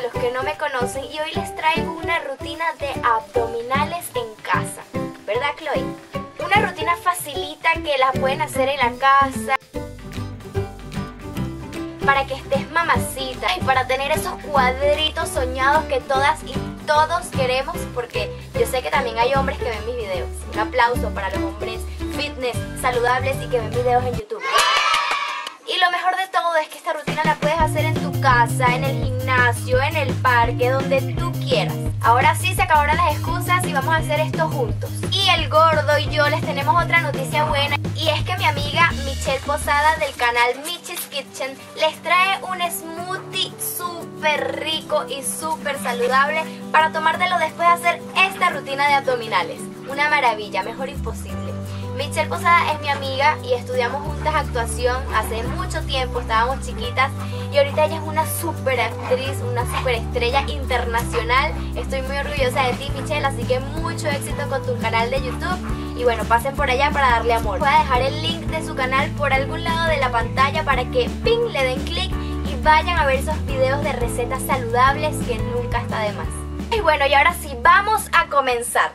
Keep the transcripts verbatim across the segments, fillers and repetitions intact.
los que no me conocen y hoy les traigo una rutina de abdominales en casa. ¿Verdad, Chloe? Una rutina facilita que la pueden hacer en la casa para que estés mamacita y para tener esos cuadritos soñados que todas y todos queremos, porque yo sé que también hay hombres que ven mis videos. Un aplauso para los hombres fitness, saludables y que ven videos en YouTube. Y lo mejor de todo es que esta rutina la puedes hacer en tu casa, en el gimnasio, en el parque, donde tú quieras. Ahora sí se acabaron las excusas y vamos a hacer esto juntos. Y el gordo y yo les tenemos otra noticia buena, y es que mi amiga Michelle Posada del canal Michis Kitchen les trae un smoothie súper rico y súper saludable para tomártelo después de hacer esta rutina de abdominales. Una maravilla, mejor imposible. Michelle Posada es mi amiga y estudiamos juntas actuación hace mucho tiempo, estábamos chiquitas, y ahorita ella es una super actriz, una super estrella internacional. Estoy muy orgullosa de ti, Michelle, así que mucho éxito con tu canal de YouTube y bueno, pasen por allá para darle amor. Voy a dejar el link de su canal por algún lado de la pantalla para que ping, le den clic y vayan a ver esos videos de recetas saludables que nunca está de más. Y bueno, y ahora sí, vamos a comenzar.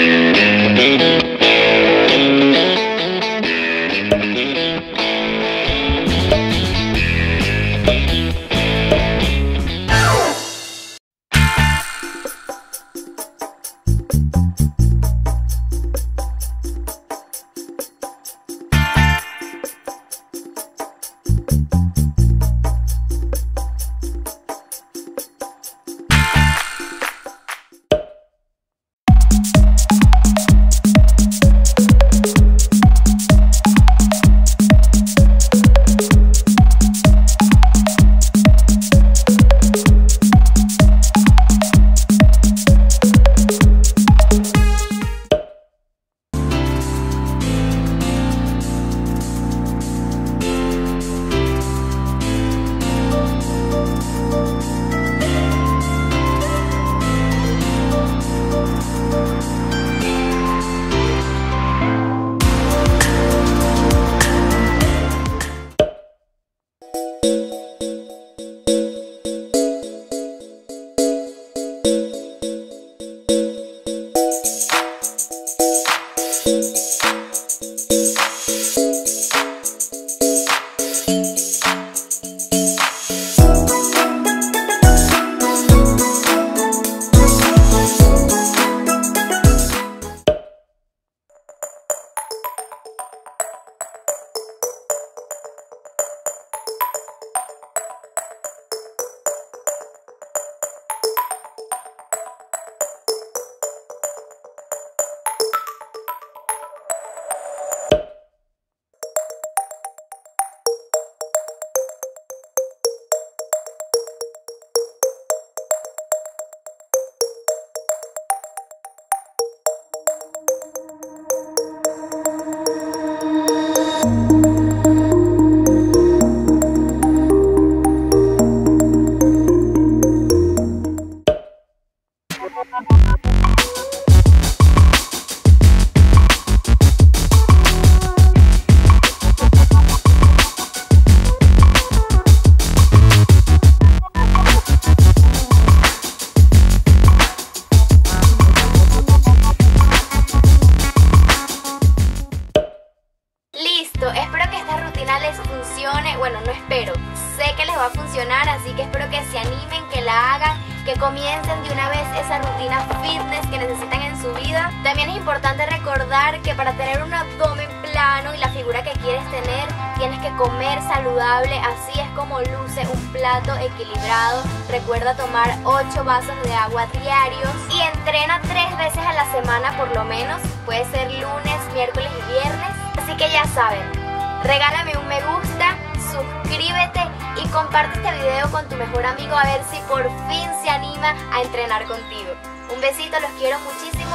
Espero que esta rutina les funcione. Bueno, no espero, sé que les va a funcionar, así que espero que se animen, que la hagan, que comiencen de una vez esa rutina fitness que necesitan en su vida. También es importante recordar que para tener un abdomen plano y la figura que quieres tener, tienes que comer saludable, así es como luce un plato equilibrado. Recuerda tomar ocho vasos de agua diarios y entrena tres veces a la semana por lo menos. Puede ser lunes, miércoles y viernes. Así que ya saben, regálame un me gusta, suscríbete y comparte este video con tu mejor amigo a ver si por fin se anima a entrenar contigo. Un besito, los quiero muchísimo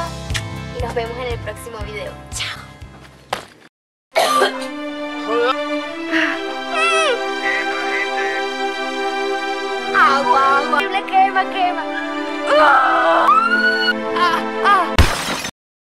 y nos vemos en el próximo video. Chao. Agua, agua. Quema, quema.